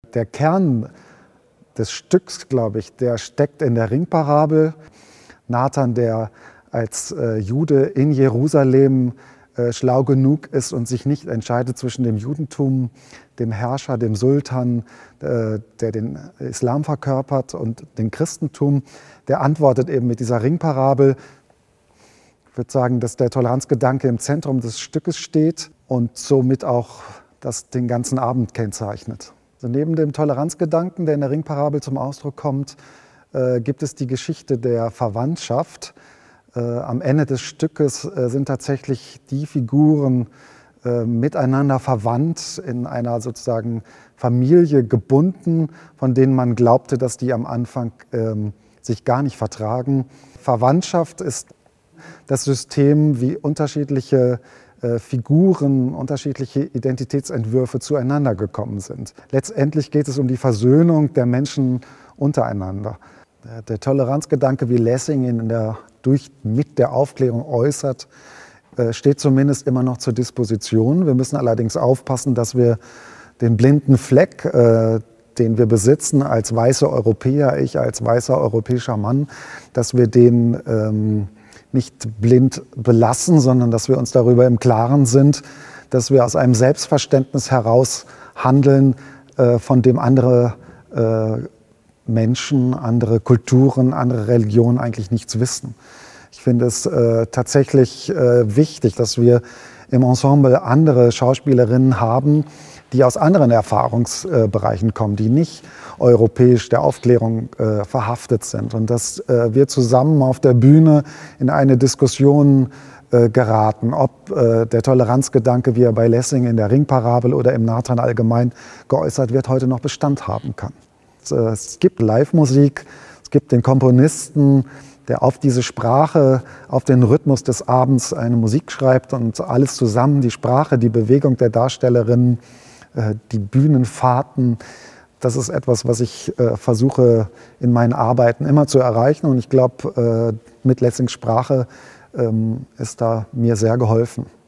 Der Kern des Stücks, glaube ich, der steckt in der Ringparabel. Nathan, der als Jude in Jerusalem schlau genug ist und sich nicht entscheidet zwischen dem Judentum, dem Herrscher, dem Sultan, der den Islam verkörpert, und dem Christentum, der antwortet eben mit dieser Ringparabel. Ich würde sagen, dass der Toleranzgedanke im Zentrum des Stückes steht und somit auch das den ganzen Abend kennzeichnet. Also neben dem Toleranzgedanken, der in der Ringparabel zum Ausdruck kommt, gibt es die Geschichte der Verwandtschaft. Am Ende des Stückes sind tatsächlich die Figuren miteinander verwandt, in einer sozusagen Familie gebunden, von denen man glaubte, dass die am Anfang sich gar nicht vertragen. Verwandtschaft ist das System, wie unterschiedliche Figuren, unterschiedliche Identitätsentwürfe zueinander gekommen sind. Letztendlich geht es um die Versöhnung der Menschen untereinander. Der Toleranzgedanke, wie Lessing ihn mit der Aufklärung äußert, steht zumindest immer noch zur Disposition. Wir müssen allerdings aufpassen, dass wir den blinden Fleck, den wir besitzen als weiße Europäer, ich als weißer europäischer Mann, dass wir den nicht blind belassen, sondern dass wir uns darüber im Klaren sind, dass wir aus einem Selbstverständnis heraus handeln, von dem andere Menschen, andere Kulturen, andere Religionen eigentlich nichts wissen. Ich finde es tatsächlich wichtig, dass wir im Ensemble andere Schauspielerinnen haben, die aus anderen Erfahrungsbereichen kommen, die nicht europäisch der Aufklärung verhaftet sind. Und dass wir zusammen auf der Bühne in eine Diskussion geraten, ob der Toleranzgedanke, wie er bei Lessing in der Ringparabel oder im Nathan allgemein geäußert wird, heute noch Bestand haben kann. Es gibt Live-Musik, es gibt den Komponisten, der auf diese Sprache, auf den Rhythmus des Abends eine Musik schreibt, und alles zusammen, die Sprache, die Bewegung der Darstellerinnen, die Bühnenfahrten, das ist etwas, was ich versuche in meinen Arbeiten immer zu erreichen, und ich glaube, mit Lessings Sprache ist da mir sehr geholfen.